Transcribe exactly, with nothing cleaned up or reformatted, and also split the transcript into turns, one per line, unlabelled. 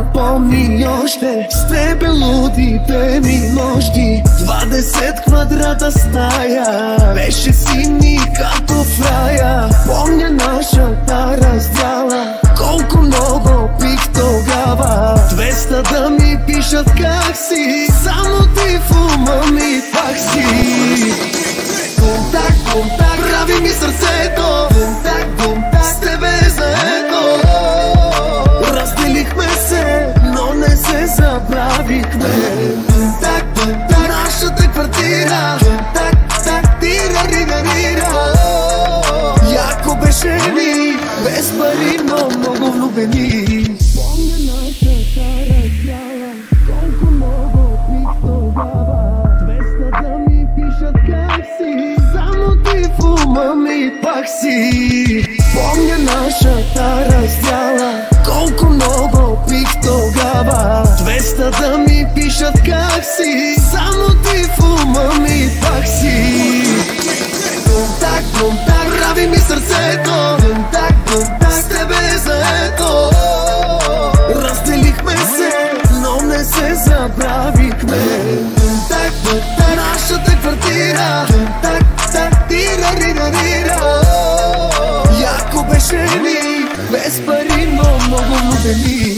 напомни още с тебе лудите ми нощи. Двадесет квадрата стая, беше сини като в рая. Помня нашата раздяла, колко много пих тогава. Двеста да ми пишат как си, само ти в ума ми пак си. Контакт, контакт, прави ми сърцето. Контакт, контакт, с тебе е заето. Разделихме се, но не се забравихме. Контакт, контакт, нашата квартира. Контакт, так, тира, рига, рира. Яко беше ми, без пари, но много влюбени. Помня нашата раздяла, колко много пих тогава. Двеста да ми пишат как си, само ти в ума ми пак си. Помня нашата раздяла, колко много пих тогава. Двеста да ми пишат как си, само ти в ума ми пак си. Контакт, контакт, прави ми сърцето. Контакт, контакт, с тебе е заето. Разделихме се, но не се забравихме. Контакт, контакт, нашата квартира. Контакт, так, тира, рига, рира. Яко беше ми, без пари, но много влюбени.